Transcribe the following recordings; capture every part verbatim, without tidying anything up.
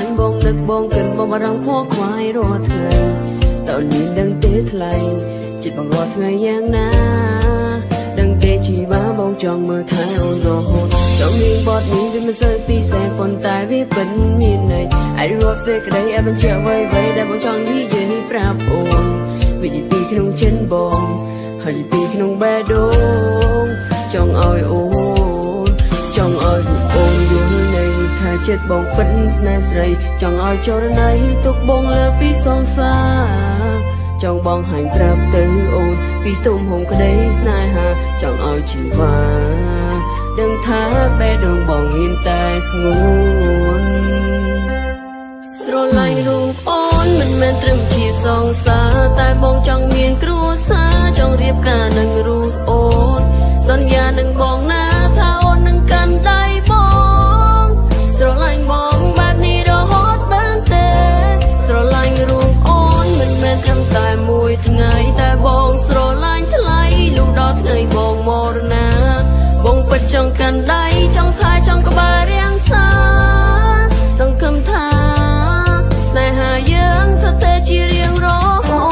ញបងនឹកបងកិនបងបារម្ភខួរខ្វាយរាល់ថ្ងៃតើនាងដឹងទេថ្លៃចិត្តបងរាល់ថ្ងៃយ៉ាងណាដឹងទេជីវ៉ាបងចង់មើលថែអូនរហូតចង់នាងបត់នេះវាមិនសូវពិសេសប៉ុន្តែវាពិតមានន័យអាចរត់សេចក្តីឲ្យបញ្ជាក់អ្វីៗដែលបងចង់និយាយប្រាប់អូនវាជាពីក្នុងចិនបងហើយពីក្នុងបេះដូងចង់ឲ្យអូនចង់ឲ្យអូនយល់នៃថាចិត្តបងពិតស្នេហ៍ស្រីចង់ឲ្យចរណៃទុកបងលើពីសងសាចង់បងហាញ់ប្រាប់ទៅអូនពីទំហំក្តីស្នេហាចង់ឲ្យជីវ៉ាដឹងថាបេះដូងបងមានតែស្ងួនស្រឡាញ់រូបអូនមិនមែនត្រឹមជាសងសាតែបងចង់មានគ្រួសារចង់រៀបការនឹងរូបអូនសន្យានឹងបងណាថាអូននឹងកាន់ដៃបងស្រឡាញ់បងបែបនេះរហូតបានទេស្រឡាញ់រូបអូនមិនមែនត្រឹមតែមួយថ្ងៃតែបងស្រឡាញ់ថ្លៃលុះដល់ថ្ងៃបងមរណាបងពិតចង់កាន់ដៃចង់ថែចង់ក្បែររាំងសាសង្ឃឹមថាស្នេហាយើងទៅតែជារៀងរហូត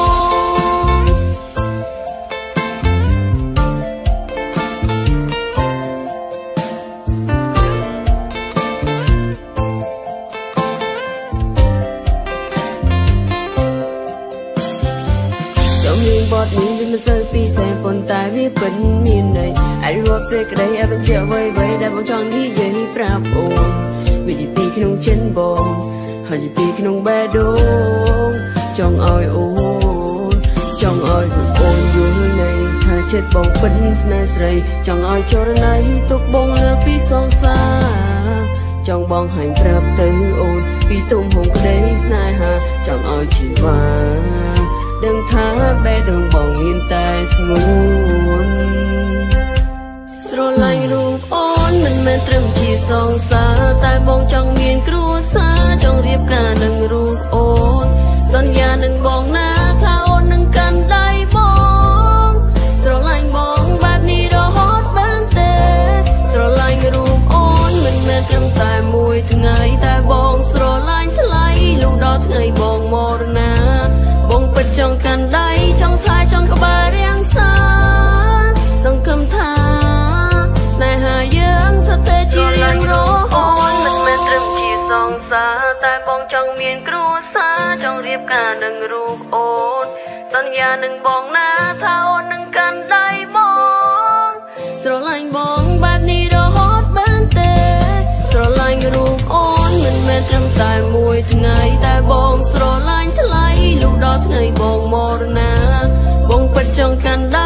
បទនេះវាមិនសូវពិសេសប៉ុន្តែវាពិតមានន័យអាចរត់សេចក្តីឲ្យបញ្ជាក់អ្វីៗដែលបងចង់និយាយប្រាប់អូនវាជាពីក្នុងចិនបងហើយជាពីក្នុងបេះដូងចង់ឲ្យអូនចង់ឲ្យអូនយល់នៃថាចិត្តបងពិតស្នេហ៍ស្រីចង់ឲ្យចរណៃទុកបងលើពីសងសាចង់បងហាញ់ប្រាប់ទៅអូនពីទំហំក្តីស្នេហាចង់ឲ្យជីវ៉ាដឹងថាបេះដូងបងមានតែស្ងួនស្រឡាញ់រូបអូនមិនមែនត្រឹមជាសងសាតែបងចង់មានគ្រួសារចង់រៀបការនឹងរូបអូនសន្យានឹងបងណាថាអូននឹងកាន់ដៃបងស្រឡាញ់បងបែបនេះរហូតបានទេស្រឡាញ់រូបអូនមិនមែនត្រឹមតែមួយថ្ងៃតែបងស្រឡាញ់ថ្លៃលុះដល់ថ្ងៃបងមរណាបងពិតចង់កាន់ដៃចង់ថែចង់ក្បែររាំងសាសង្ឃឹមថាស្នេហាយើងទៅតែជារៀងរហូតមិនមែនត្រឹមជាសងសាតែបងចង់មានគ្រួសារចង់រៀបការនឹងរូបអូនសន្យានឹងបងណាថាអូននឹងកាន់ដៃបងស្រឡាញ់បងបែបនេះរហូតបានទេស្រឡាញ់រូបអូនមិនមែនត្រឹមតែមួយថ្ងៃតែបងស្រឡាញ់ថ្លៃលុះដល់ថ្ងៃបងមរណាបងពិតចង់កាន់ដៃ